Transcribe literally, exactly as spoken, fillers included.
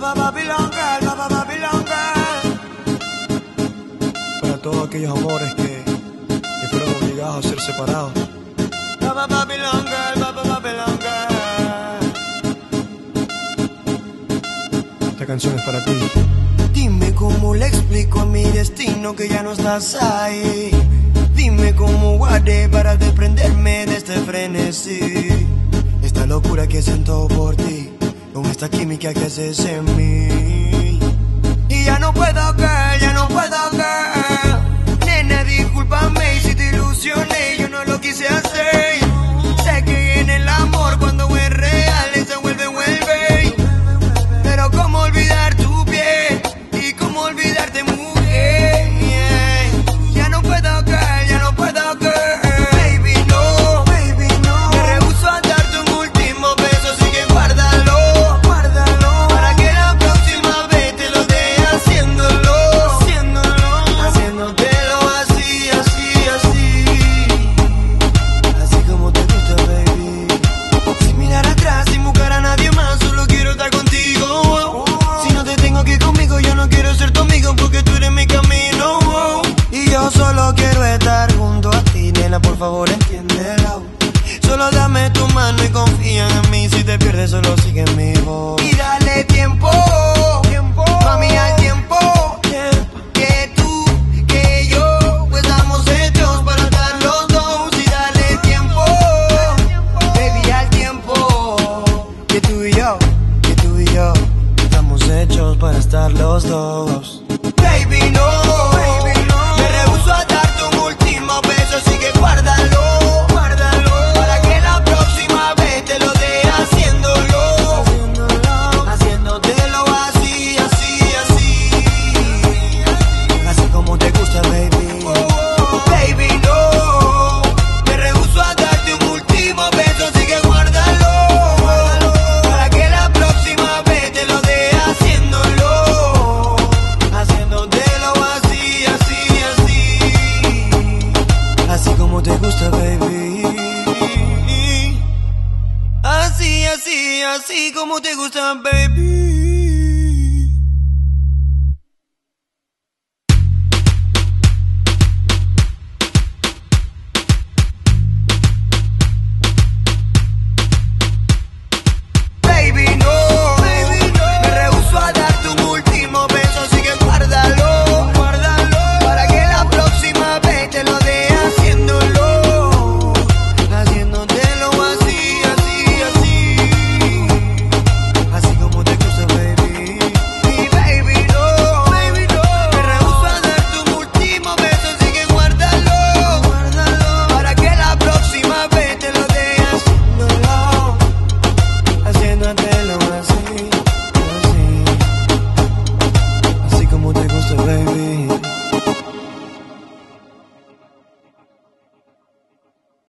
Baba Babylon Girl, Baba Babylon Girl. Para todos aquellos amores que, que fueron obligados a ser separados. Baba Babylon Girl, Baba Babylon Girl. Esta canción es para ti. Dime cómo le explico a mi destino que ya no estás ahí. Dime cómo guardé para desprenderme de este frenesí. Esta locura que siento por ti, con esta química que haces en mí. Y ya no puedo, girl, ya no puedo, girl. Nena, discúlpame si te ilusioné, yo no lo quise hacer. Sé que en el amor cuando es real se vuelve, vuelve. Pero cómo olvidar tu piel y cómo olvidarte, mujer. Yeah. Ya no puedo, girl, ya no puedo, girl. Baby, no, baby, no. Me rehúso a darte un último beso, así que guárdalo, guárdalo. Para que la próxima vez te lo dé haciéndolo, haciéndolo, haciéndotelo así, así, así. Así como te gusta, baby. Sin mirar atrás, sin buscar a nadie más, solo quiero estar contigo. Si no te tengo aquí conmigo, yo no quiero ser tu amigo, porque tú eres mi camino. Y yo solo quiero estar junto a ti, nena, por favor entiéndelo. Solo dame tu mano y confía en mí, si te pierdes solo sigue mi voz. Y dale tiempo, tiempo, mami, al tiempo, que tú, que yo, pues estamos hechos para estar los dos. Y dale tiempo, baby, al tiempo, que tú y yo, que tú y yo, estamos hechos para estar los dos. Baby, no, baby, no. Me rehúso a darte un último beso, así que guárdalo, guárdalo. Para que la próxima vez te lo dé haciéndolo, haciéndolo, haciéndotelo así, así, así. Así como te gusta, baby. Baby, no. Me rehúso a darte un último beso, así que guárdalo, guárdalo. Para que la próxima vez te lo dé haciéndolo, haciéndotelo así, así, así. Así como te gusta, baby. Así, así, así como te gusta, baby.